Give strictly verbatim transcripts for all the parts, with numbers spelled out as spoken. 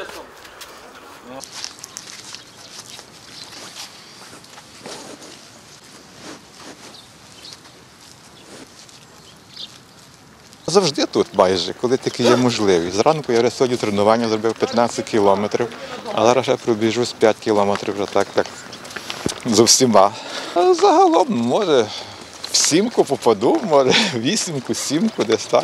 Завжди тут майже, коли тільки є можливість. Зранку я сьогодні тренування зробив п'ятнадцять кілометрів, а зараз ще пробіжусь п'ять кілометрів вже так, так, з усіма. А загалом, може, в сімку попаду, може, вісімку, сімку, десь так.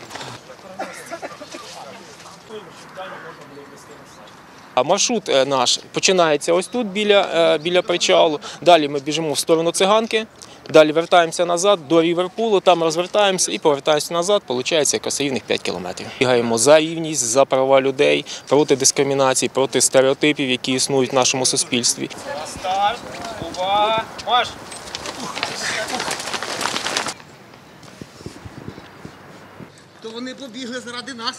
А маршрут наш починається ось тут, біля, біля причалу. Далі ми біжимо в сторону Циганки, далі вертаємося назад до Ліверпулу, там розвертаємося і повертаємося назад, виходить якраз рівних п'ять кілометрів. Бігаємо за рівність, за права людей, проти дискримінації, проти стереотипів, які існують в нашому суспільстві. Старт, увага, марш! То вони побігли заради нас.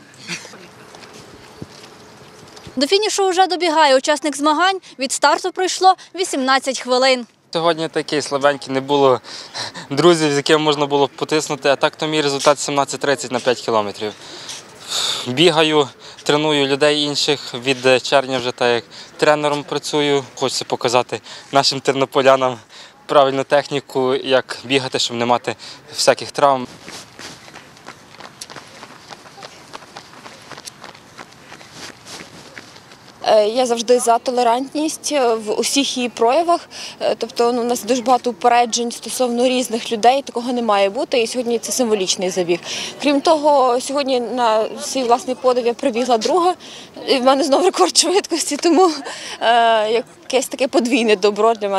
До фінішу вже добігає учасник змагань. Від старту пройшло вісімнадцять хвилин. Сьогодні такий слабенький, не було друзів, з якими можна було потиснути, а так то мій результат сімнадцять тридцять на п'ять кілометрів. Бігаю, треную людей інших, від червня вже так як тренером працюю. Хочеться показати нашим тернополянам правильну техніку, як бігати, щоб не мати всяких травм. Я завжди за толерантність в усіх її проявах. Тобто ну, у нас дуже багато упереджень стосовно різних людей, такого не має бути. І сьогодні це символічний забіг. Крім того, сьогодні на свій власний подив я прибігла друга. І в мене знову рекорд швидкості, тому е, якесь таке подвійне добро для мене.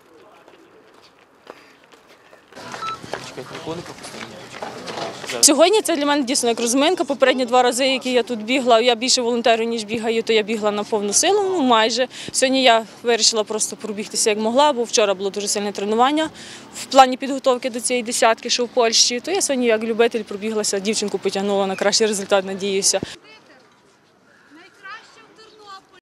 Сьогодні це для мене дійсно як розминка. Попередні два рази, які я тут бігла, я більше волонтерю, ніж бігаю, то я бігла на повну силу, ну майже. Сьогодні я вирішила просто пробігтися як могла, бо вчора було дуже сильне тренування в плані підготовки до цієї десятки, що в Польщі. То я сьогодні як любитель пробіглася, дівчинку потягнула на кращий результат, надіюся.